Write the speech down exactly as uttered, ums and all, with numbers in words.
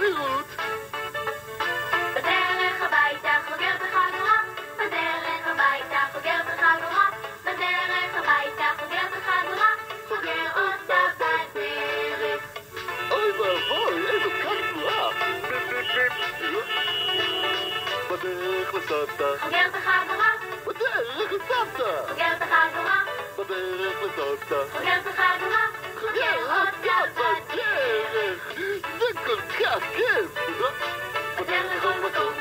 במהירות. בדרך הביתה חוגרת החגורה, בדרך הביתה חוגרת החגורה, בדרך הביתה חוגרת החגורה, חוגר אותה בדרך. אוי ואבוי, איזו קלקולה. בדרך לסבתא. חוגרת החגורה, בדרך לסבתא. חוגרת החגורה, בדרך לסבתא. חוגרת החגורה, חוגר אותה בדרך. זה כל כך כיף. בדרך לכל מקום